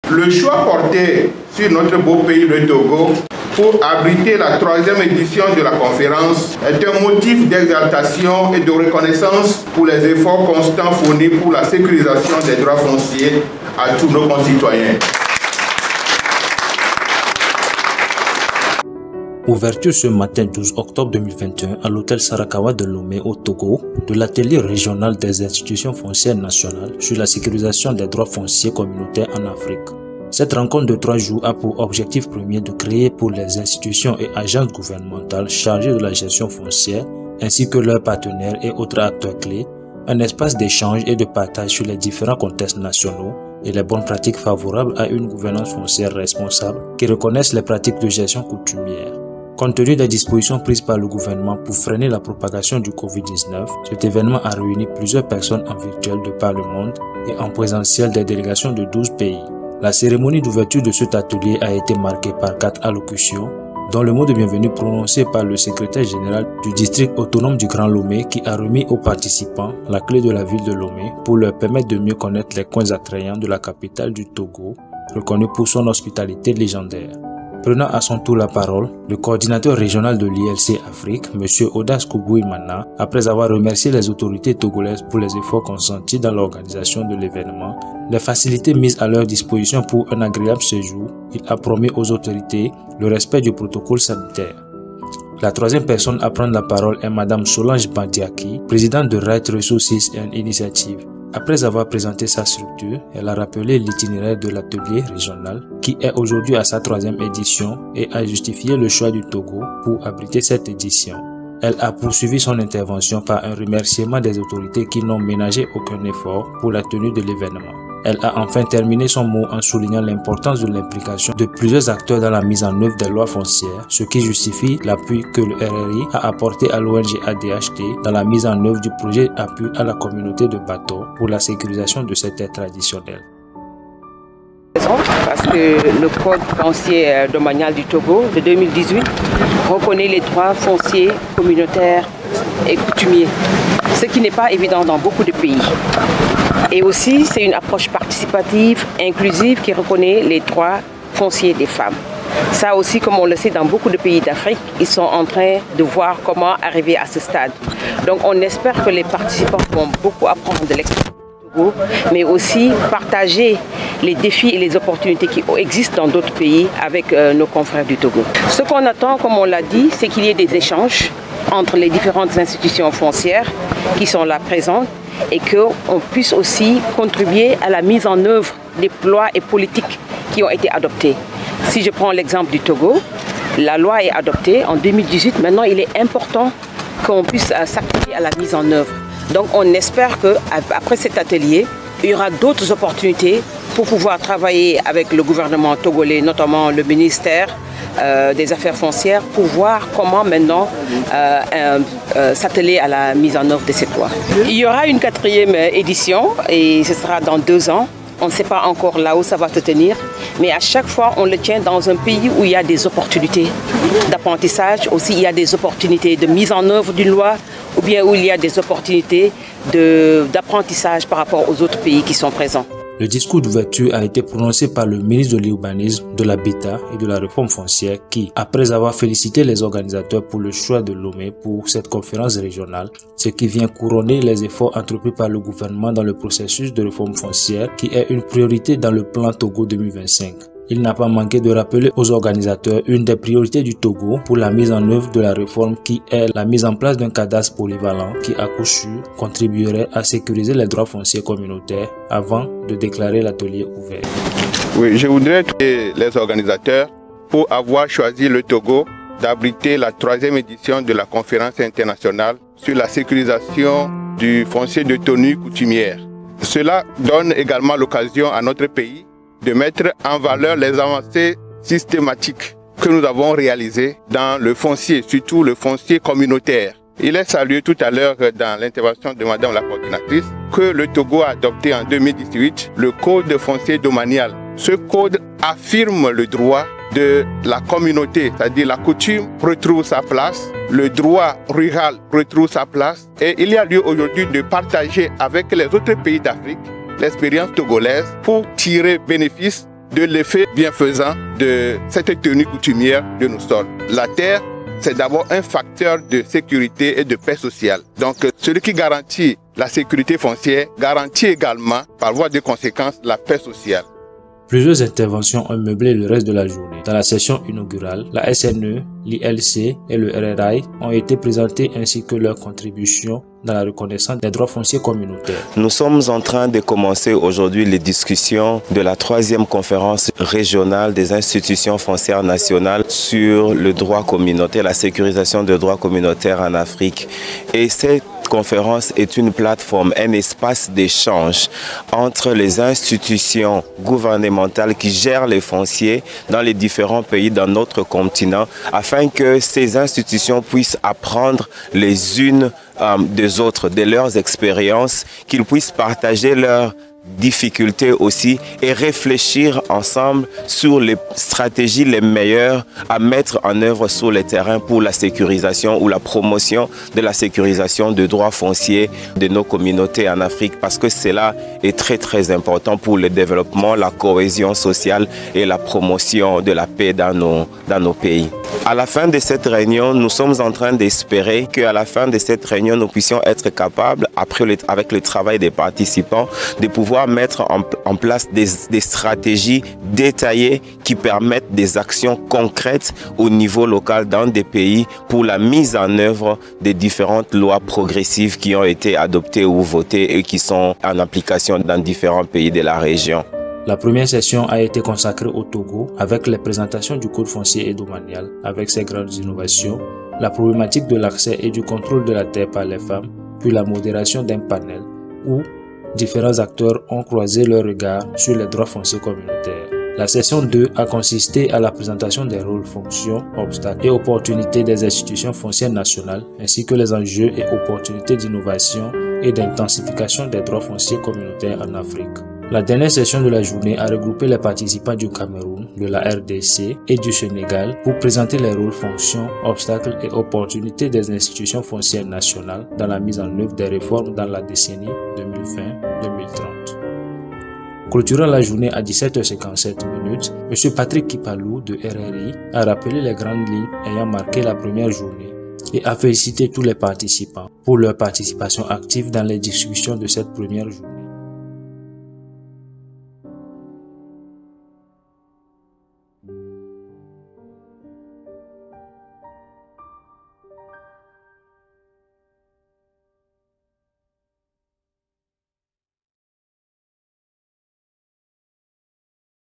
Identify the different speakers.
Speaker 1: Le choix porté sur notre beau pays, le Togo, pour abriter la 3e édition de la conférence est un motif d'exaltation et de reconnaissance pour les efforts constants fournis pour la sécurisation des droits fonciers à tous nos concitoyens.
Speaker 2: Ouverture ce matin 12 octobre 2021 à l'hôtel Sarakawa de Lomé au Togo de l'atelier régional des institutions foncières nationales sur la sécurisation des droits fonciers communautaires en Afrique. Cette rencontre de 3 jours a pour objectif premier de créer pour les institutions et agences gouvernementales chargées de la gestion foncière ainsi que leurs partenaires et autres acteurs clés un espace d'échange et de partage sur les différents contextes nationaux et les bonnes pratiques favorables à une gouvernance foncière responsable qui reconnaissent les pratiques de gestion coutumière. Compte tenu des dispositions prises par le gouvernement pour freiner la propagation du Covid-19, cet événement a réuni plusieurs personnes en virtuel de par le monde et en présentiel des délégations de 12 pays. La cérémonie d'ouverture de cet atelier a été marquée par 4 allocutions, dont le mot de bienvenue prononcé par le secrétaire général du district autonome du Grand Lomé qui a remis aux participants la clé de la ville de Lomé pour leur permettre de mieux connaître les coins attrayants de la capitale du Togo, reconnue pour son hospitalité légendaire. Prenant à son tour la parole, le coordinateur régional de l'ILC Afrique, M. Odas Kougouimana, après avoir remercié les autorités togolaises pour les efforts consentis dans l'organisation de l'événement, les facilités mises à leur disposition pour un agréable séjour, il a promis aux autorités le respect du protocole sanitaire. La troisième personne à prendre la parole est Mme Solange Bandiaki, présidente de Right Resources and Initiative. Après avoir présenté sa structure, elle a rappelé l'itinéraire de l'atelier régional qui est aujourd'hui à sa 3e édition et a justifié le choix du Togo pour abriter cette édition. Elle a poursuivi son intervention par un remerciement des autorités qui n'ont ménagé aucun effort pour la tenue de l'événement. Elle a enfin terminé son mot en soulignant l'importance de l'implication de plusieurs acteurs dans la mise en œuvre des lois foncières, ce qui justifie l'appui que le RRI a apporté à l'ONG ADHT dans la mise en œuvre du projet appui à la communauté de Bato pour la sécurisation de cette terre traditionnelle.
Speaker 3: Parce que le code foncier domanial du Togo de 2018 reconnaît les droits fonciers communautaires et coutumiers, ce qui n'est pas évident dans beaucoup de pays. Et aussi, c'est une approche participative, inclusive, qui reconnaît les droits fonciers des femmes. Ça aussi, comme on le sait, dans beaucoup de pays d'Afrique, ils sont en train de voir comment arriver à ce stade. Donc on espère que les participants vont beaucoup apprendre de l'expérience du Togo, mais aussi partager les défis et les opportunités qui existent dans d'autres pays avec nos confrères du Togo. Ce qu'on attend, comme on l'a dit, c'est qu'il y ait des échanges entre les différentes institutions foncières qui sont là présentes et qu'on puisse aussi contribuer à la mise en œuvre des lois et politiques qui ont été adoptées. Si je prends l'exemple du Togo, la loi est adoptée en 2018. Maintenant, il est important qu'on puisse s'appuyer à la mise en œuvre. Donc, on espère qu'après cet atelier, il y aura d'autres opportunités pour pouvoir travailler avec le gouvernement togolais, notamment le ministère des Affaires foncières, pour voir comment maintenant s'atteler à la mise en œuvre de cette loi. Il y aura une 4e édition et ce sera dans 2 ans. On ne sait pas encore là où ça va se tenir, mais à chaque fois on le tient dans un pays où il y a des opportunités d'apprentissage, aussi il y a des opportunités de mise en œuvre d'une loi, ou bien où il y a des opportunités d'apprentissage par rapport aux autres pays qui sont présents.
Speaker 2: Le discours d'ouverture a été prononcé par le ministre de l'Urbanisme, de l'Habitat et de la Réforme foncière qui, après avoir félicité les organisateurs pour le choix de Lomé pour cette conférence régionale, ce qui vient couronner les efforts entrepris par le gouvernement dans le processus de réforme foncière qui est une priorité dans le plan Togo 2025. Il n'a pas manqué de rappeler aux organisateurs une des priorités du Togo pour la mise en œuvre de la réforme qui est la mise en place d'un cadastre polyvalent qui à coup sûr contribuerait à sécuriser les droits fonciers communautaires avant de déclarer l'atelier ouvert.
Speaker 1: Oui, je voudrais remercier les organisateurs pour avoir choisi le Togo d'abriter la 3e édition de la conférence internationale sur la sécurisation du foncier de tenue coutumière. Cela donne également l'occasion à notre pays de mettre en valeur les avancées systématiques que nous avons réalisées dans le foncier, surtout le foncier communautaire. Il est salué tout à l'heure dans l'intervention de Madame la coordinatrice que le Togo a adopté en 2018 le code foncier domanial. Ce code affirme le droit de la communauté, c'est-à-dire la coutume retrouve sa place, le droit rural retrouve sa place et il y a lieu aujourd'hui de partager avec les autres pays d'Afrique l'expérience togolaise pour tirer bénéfice de l'effet bienfaisant de cette tenue coutumière de nos sols. La terre, c'est d'abord un facteur de sécurité et de paix sociale. Donc, celui qui garantit la sécurité foncière garantit également, par voie de conséquence, la paix sociale.
Speaker 2: Plusieurs interventions ont meublé le reste de la journée. Dans la session inaugurale, la SNE, l'ILC et le RRI ont été présentés ainsi que leurs contributions dans la reconnaissance des droits fonciers communautaires.
Speaker 4: Nous sommes en train de commencer aujourd'hui les discussions de la 3e conférence régionale des institutions foncières nationales sur le droit communautaire, la sécurisation des droits communautaires en Afrique. Et cette conférence est une plateforme, un espace d'échange entre les institutions gouvernementales qui gèrent les fonciers dans les différents pays dans notre continent, afin que ces institutions puissent apprendre les unes des autres, de leurs expériences, qu'ils puissent partager leurs difficultés aussi et réfléchir ensemble sur les stratégies les meilleures à mettre en œuvre sur le terrain pour la sécurisation ou la promotion de la sécurisation de droits fonciers de nos communautés en Afrique, parce que cela est très important pour le développement, la cohésion sociale et la promotion de la paix dans nos pays. À la fin de cette réunion, nous sommes en train d'espérer qu'à la fin de cette réunion, nous puissions être capables, avec le travail des participants, de pouvoir mettre en place des stratégies détaillées qui permettent des actions concrètes au niveau local dans des pays pour la mise en œuvre des différentes lois progressives qui ont été adoptées ou votées et qui sont en application dans différents pays de la région.
Speaker 2: La première session a été consacrée au Togo avec les présentations du code foncier et domanial avec ses grandes innovations, la problématique de l'accès et du contrôle de la terre par les femmes, puis la modération d'un panel où différents acteurs ont croisé leur regard sur les droits fonciers communautaires. La session 2 a consisté à la présentation des rôles, fonctions, obstacles et opportunités des institutions foncières nationales, ainsi que les enjeux et opportunités d'innovation et d'intensification des droits fonciers communautaires en Afrique. La dernière session de la journée a regroupé les participants du Cameroun, de la RDC et du Sénégal pour présenter les rôles, fonctions, obstacles et opportunités des institutions foncières nationales dans la mise en œuvre des réformes dans la décennie 2020-2030. Clôturant la journée à 17h57, M. Patrick Kipalou de RRI a rappelé les grandes lignes ayant marqué la première journée et a félicité tous les participants pour leur participation active dans les discussions de cette première journée.